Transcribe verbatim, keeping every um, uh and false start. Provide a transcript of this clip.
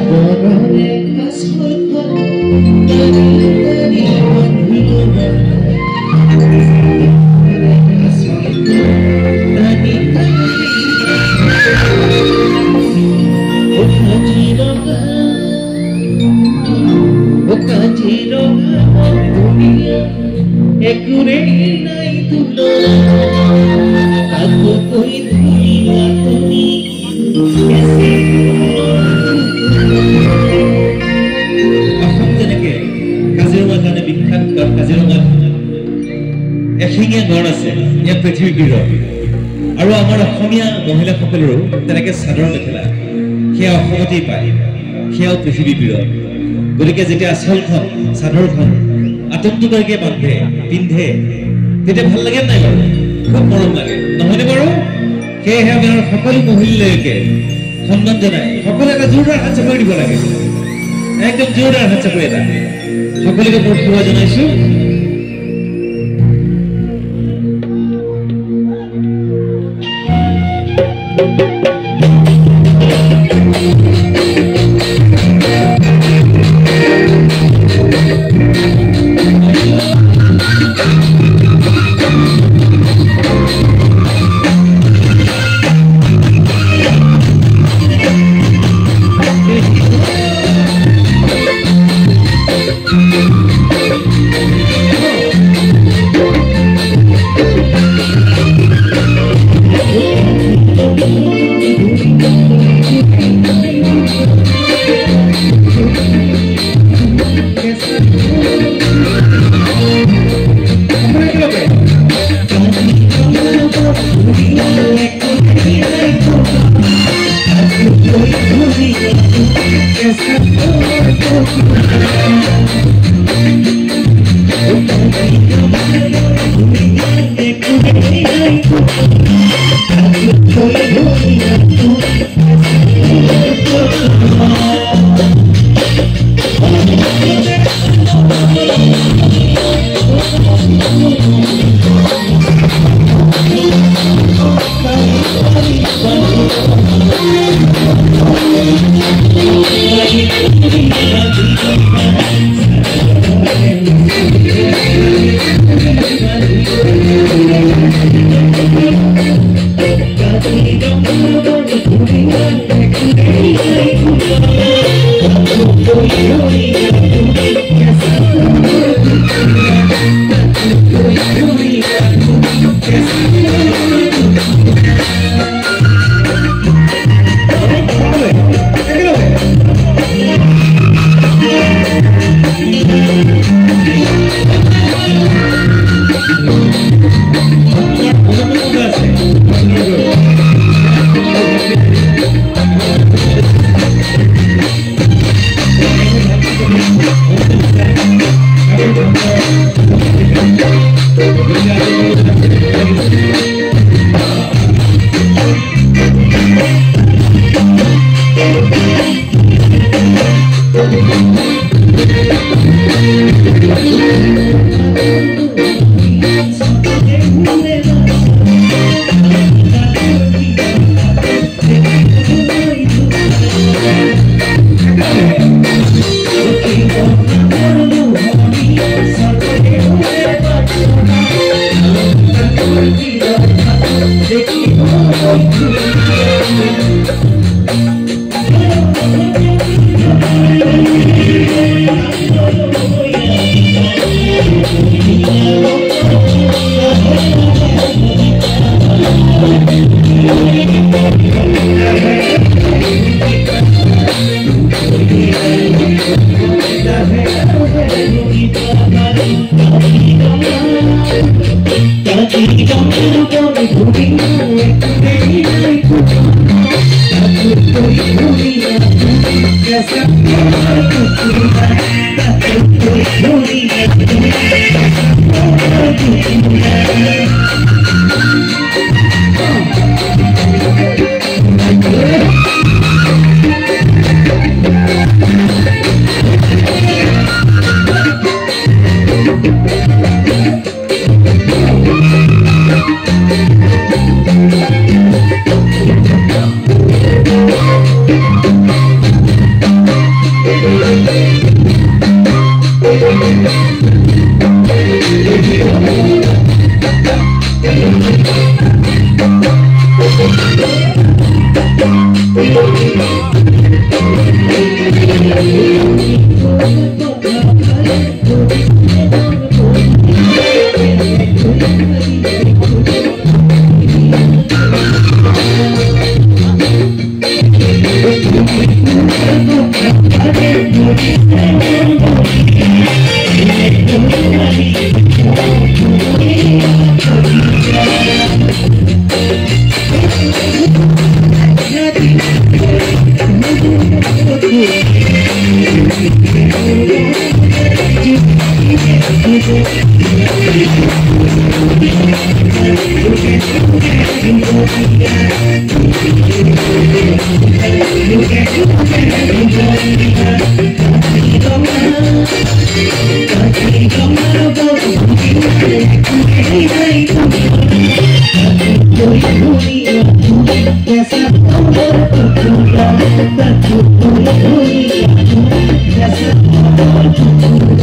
Kaziranga Bor Dhuniya, ekure nai tulona, aku koi dhuniya tumi, kaise Assam যেনেকে কাজিৰঙাৰ কাৰণে বিখ্যাত কাজিৰঙাত এশিঙীয়া গড় আছে ইয়াত পৃথিৱীৰ বিৰল আৰু আমাৰ অসমীয়া মহিলাসকলৰো তেনেকে চাদৰ মেখেলা সেয়া অসমতেই পায় সেয়াও পৃথিৱীৰ বিৰল গতিকে যেতিয়া আচলখন চাদৰখন আতন্তকাৰীকে বান্ধে পিন্ধে তেতিয়া ভাল লাগে নাই বাৰু খুব মৰম লাগে নহয়নে বাৰু সেয়েহে আমি সকলো মহিলালৈকে সন্মান জনাই সকলো এটা জোৰদাৰ হাত চাপৰি দিব লাগে একদম জোৰদাৰ হাত চাপৰি এটা সকলোকে মোৰ সেৱা জনাইছো Yes,